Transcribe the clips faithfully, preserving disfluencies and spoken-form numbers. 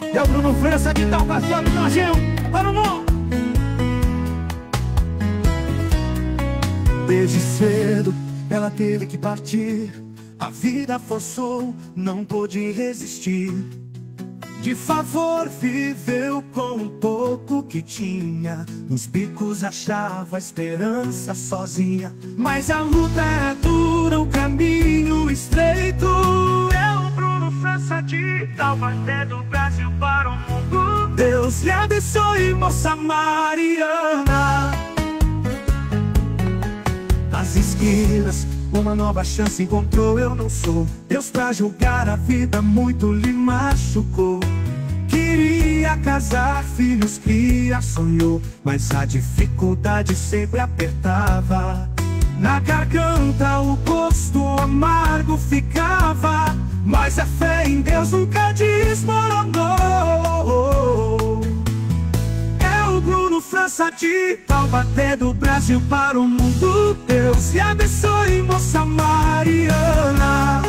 É o Bruno França que tá passando no Gil. Para o mundo. Desde cedo ela teve que partir. A vida forçou, não pôde resistir. De favor viveu com o pouco que tinha. Nos bicos achava esperança sozinha. Mas a luta é dura, o caminho estreito. É o Bruno França de Taubaté, do Brasil para o mundo. Deus lhe abençoe, moça Mariana. Nas esquinas uma nova chance encontrou. Eu não sou Deus pra julgar, a vida muito lhe machucou. Queria casar, filhos criar, sonhou, mas a dificuldade sempre apertava. Na garganta o gosto amargo ficava, mas a fé em Deus nunca desmoronou. É o Bruno França de Taubaté, do Brasil para o mundo. Deus lhe abençoe, moça Mariana.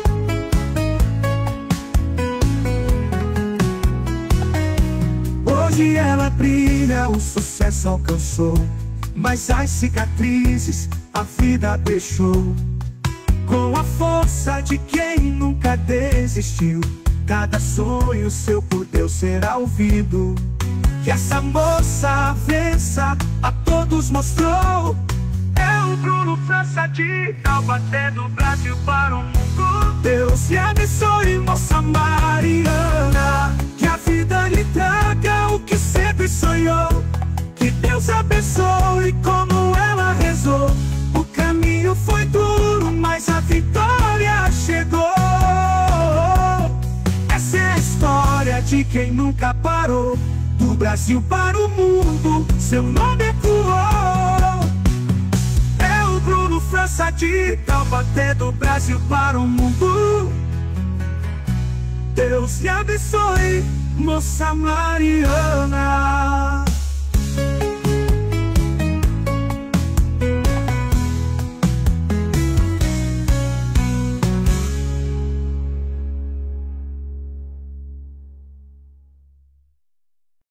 Hoje ela brilha, o sucesso alcançou, mas as cicatrizes a vida deixou. Com a força de quem nunca desistiu, cada sonho seu por Deus será ouvido. Que essa moça vença, a todos mostrou. É o Bruno França de Taubaté, do Brasil para o mundo. Deus lhe abençoe, moça Mariana. Que a vida lhe traga o que sempre sonhou. Que Deus abençoe como ela rezou. O caminho foi duro, mas a vitória chegou. Essa é a história de quem nunca parou. Do Brasil para o mundo, seu nome ecoou. É o Bruno França de Taubaté, do Brasil para o mundo. Deus lhe abençoe, moça Mariana.